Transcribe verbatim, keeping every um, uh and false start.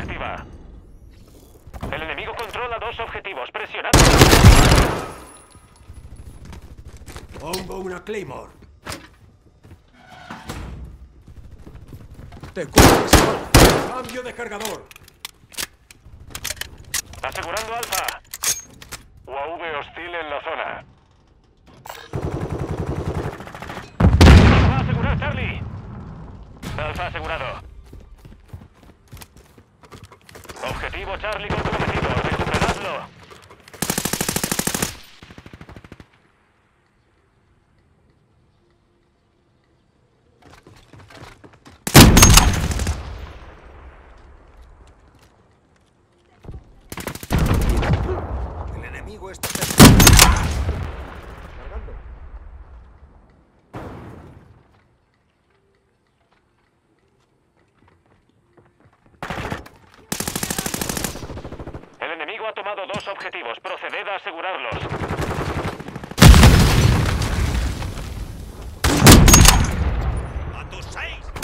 activa. El enemigo controla dos objetivos. Presionad. Pongo una Claymore. Te cubres. Cambio de cargador. Asegurando Alfa. U A V hostil en la zona. Va a asegurar Charlie. Alfa asegurado. Objetivo Charlie comprometido. Recuperadlo. El enemigo está cargando. El enemigo ha tomado dos objetivos. Proceded a asegurarlos. ¡A tus seis!